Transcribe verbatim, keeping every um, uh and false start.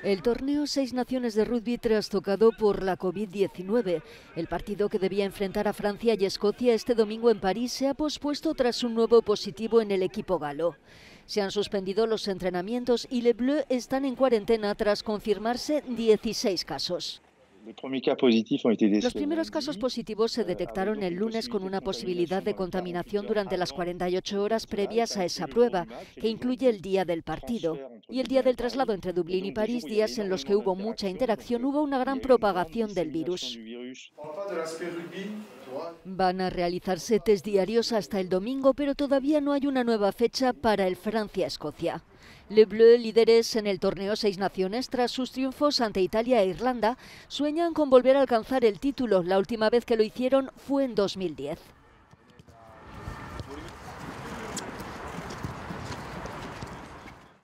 El torneo Seis Naciones de rugby trastocado por la COVID diecinueve. El partido que debía enfrentar a Francia y Escocia este domingo en París se ha pospuesto tras un nuevo positivo en el equipo galo. Se han suspendido los entrenamientos y Les Bleus están en cuarentena tras confirmarse dieciséis casos. Los primeros casos positivos se detectaron el lunes con una posibilidad de contaminación durante las cuarenta y ocho horas previas a esa prueba, que incluye el día del partido. Y el día del traslado entre Dublín y París, días en los que hubo mucha interacción, hubo una gran propagación del virus. Van a realizarse test diarios hasta el domingo, pero todavía no hay una nueva fecha para el Francia-Escocia. Les Bleus, líderes en el torneo Seis Naciones tras sus triunfos ante Italia e Irlanda, sueñan con volver a alcanzar el título. La última vez que lo hicieron fue en dos mil diez.